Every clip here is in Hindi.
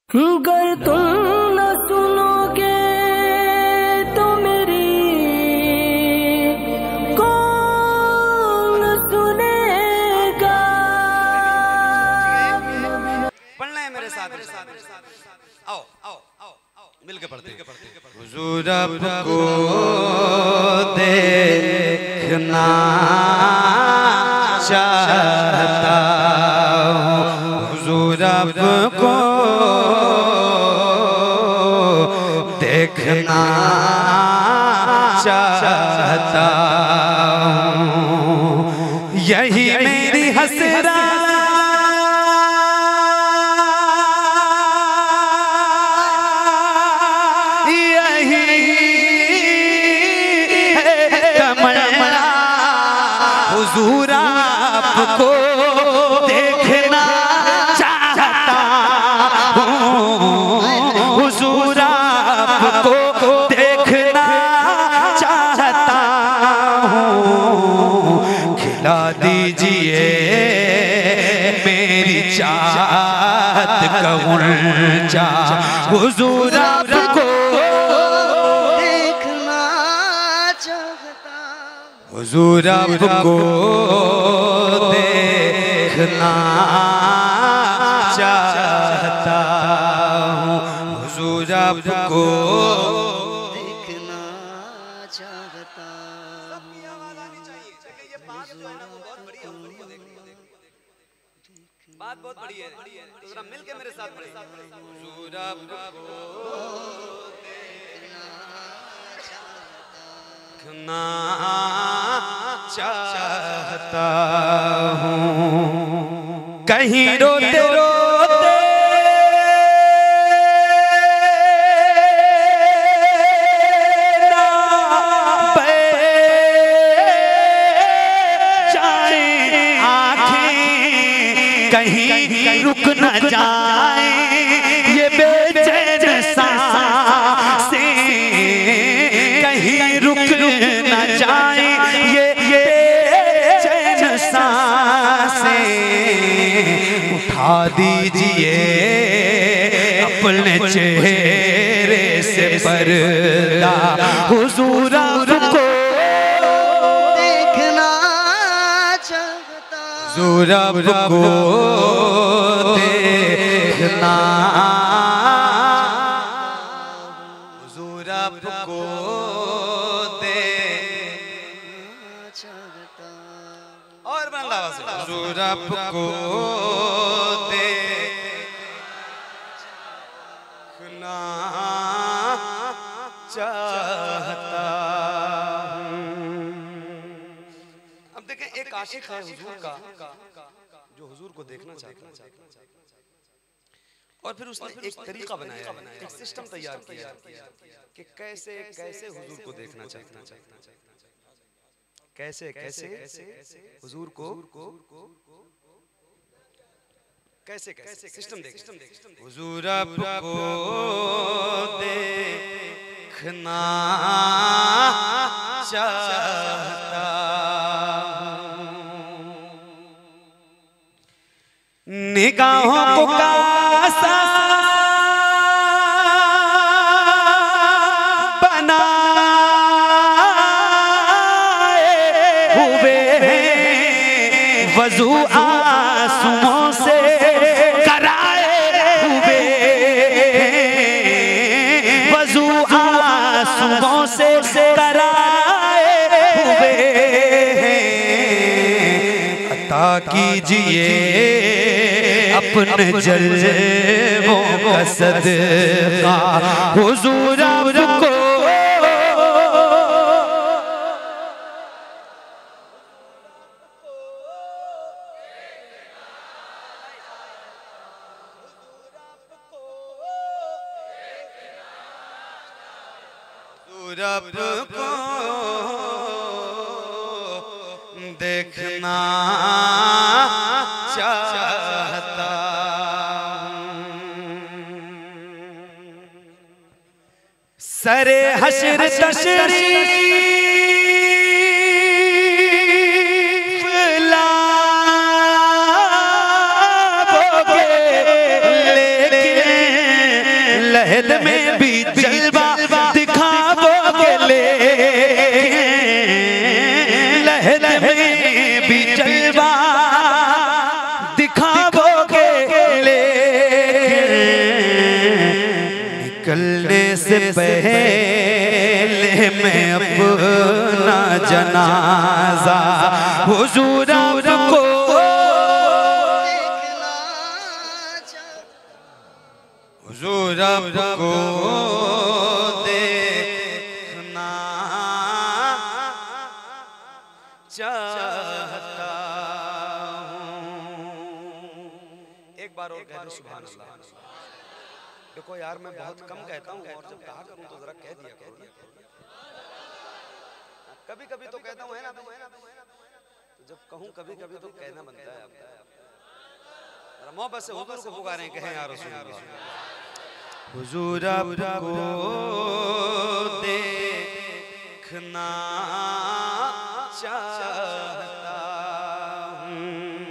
गर तुम न सुनोगे तो मेरी कौन सुनेगा। पढ़ना है मेरे साथ, आओ आओ आओ मिलके पढ़ते हैं। हुजूर आपको देखना चाहता हूँ, हुजूर आपको देखना चाहता हूँ, यही मेरी हसरत हुजूर आपको देखना चाहता हूँ, हुजूर आपको देखना चाहता हूँ, खिला दीजिए मेरी चाहत का गुंजा, हुजूर आपको देखना चाहता, हुजूर आपको देखना चाहता हूँ, हुजूर आपको देखना चाहता। बात बहुत बड़ी है, तो जरा मिलके मेरे साथ पढ़े। हुजूर आपको देखना चाहता हूँ, कहीं रोते रोते ना बह जाए आँखें, कहीं रुक न जाए ये बेचैन सांसें, कहीं रुक न जाए ये बेचैन सांसें, उठा दीजिए अपने चेहरे से पर्दा, हुजूर आपको देखना चाहता, हुजूर आपको देखना, हुजूर आपको देखना चाहता। और बंदा आवाज़ से, हुजूर आपको देखना चाहता हूँ। अब देखें, एक आशिक है हुजूर का जो हुजूर को देखना चाहता है, और फिर उसने एक तरीका बनाया, एक सिस्टम तैयार किया कि कैसे कैसे हुजूर को देखना चाहता है, कैसे कैसे हुजूर को कैसे कैसे सिस्टम देख, हुजूर आपको देखना चाहता हूँ, निगाहों को कासा वज़ू आंसुओं से कराए हुए, वज़ू आंसुओं से कराए हुए, अता कीजिए अपने जलवों का सदका, हुजूर आपको आपको देखना चाहता हूँ, सरे हश्र तशरीफ लाओगे, लेकिन लहद में भी जलवा दिखाओगे ले, लहद में भी जलवा दिखाओगे ले, निकलने से पहले मैं अपना जनाजा हुजूर आपको हुजूर आपको देखना चाहता हूँ। एक बार और कह दो सुभान अल्लाह। देखो यार मैं बहुत कम कहता हूँ और जब कहा करूँ तो जरा कह दिया करो। कभी कभी तो कहता हूँ है ना, तो जब कहूँ कभी कभी तो कहना बनता है। मोहब्बत से हुजूर को पुकारें, कहें या रसूल अल्लाह। हुजूर आपको देखना चाहता हूँ।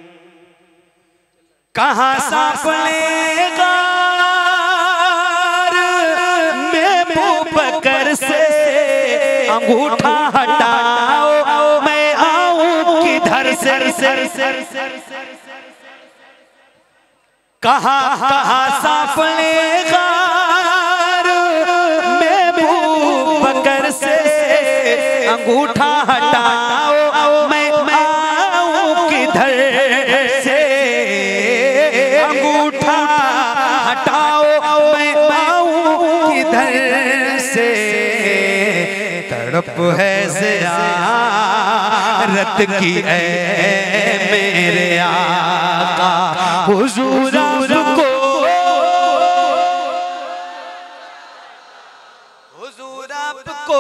कहाँ सापलेगा मैं बकर से अंगूठा हटाओ, मैं आऊं किधर से, कहाँ कहाँ सापलेगा मैं बकर से अंगूठा हटाओ, मैं आऊं किधर से, अंगूठा हटाओ, मैं आऊं किधर से, तड़प है ज़ियारत की ऐ मेरे आका हुजूर आपको, हुजूर आपको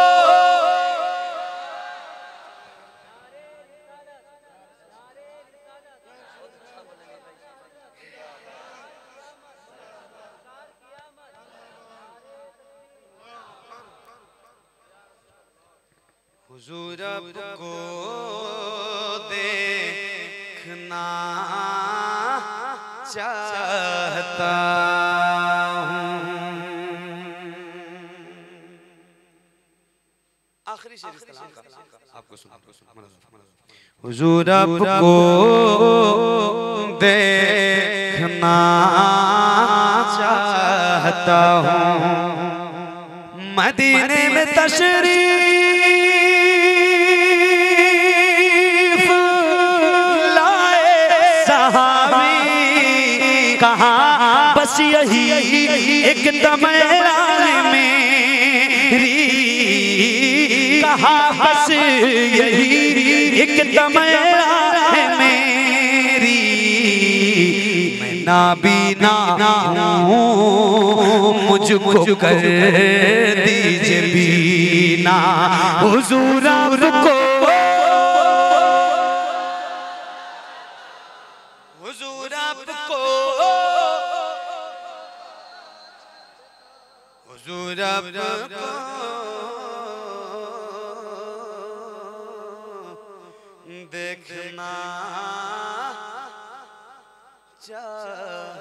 हुजूर आपको देखना चाहता हूँ। आखिरी शेर इस कलाम का आपको सुना। हुजूर आपको देखना चाहता हूँ। मदीने में तशरीफ लाए सहाबी, कहाँ बस यही एक दमयान मेरी, कहाँ बस यही एक दमयान है मेरी, मैं नाबीना हूँ मुझको कर दीजिए बीना हुजूर आपको, हुजूर आपको, हुजूर आपको देखना चाहता